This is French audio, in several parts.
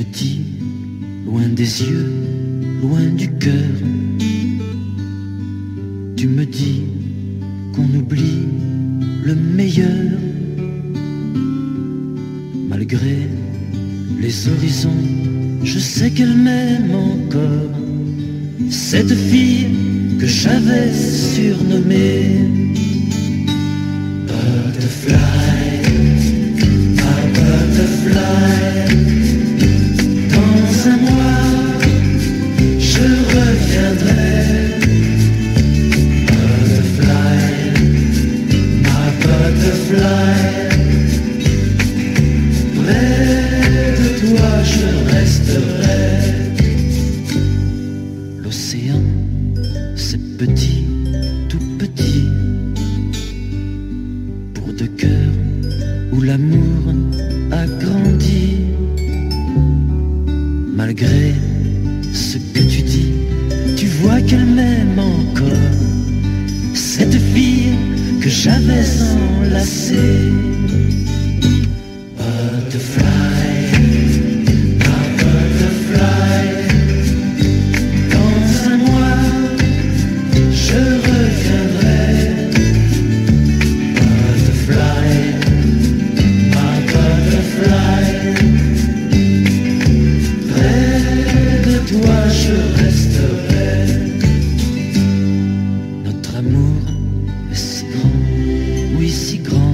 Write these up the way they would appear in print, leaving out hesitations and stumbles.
dis, loin des yeux, loin du cœur, tu me dis qu'on oublie le meilleur. Malgré les horizons, je sais qu'elle m'aime encore, cette fille que j'avais surnommée Butterfly, ma butterfly. Dans un mois, je reviendrai. Butterfly, ma butterfly. Près de toi, je resterai. L'océan, c'est petit, tout petit, pour deux cœurs où l'amour a grandi. Malgré ce que tu dis, tu vois qu'elle m'aime encore, cette fille que j'avais enlacée. Butterfly, ma butterfly. Dans un mois, je reviendrai. Butterfly, ma butterfly. Près de toi, je resterai. Notre amour est si grand, oui si grand,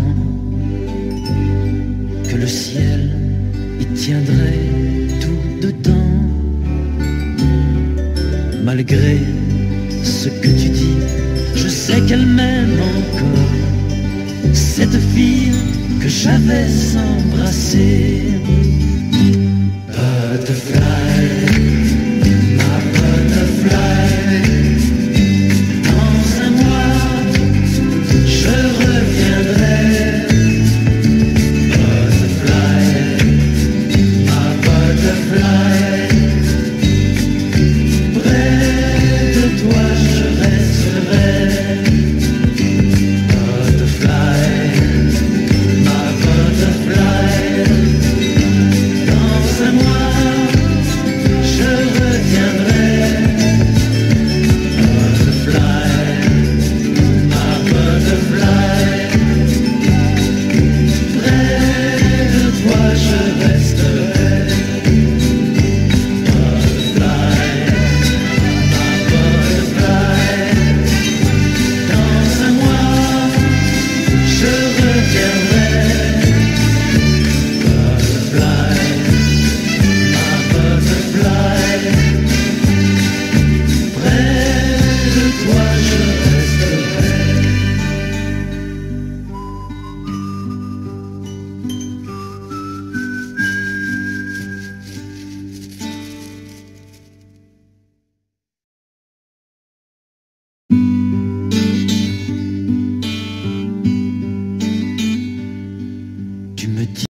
que le ciel y tiendrait tout dedans. Malgré ce que tu dis, je sais qu'elle m'aime encore, cette fille que j'avais embrassée. Butterfly.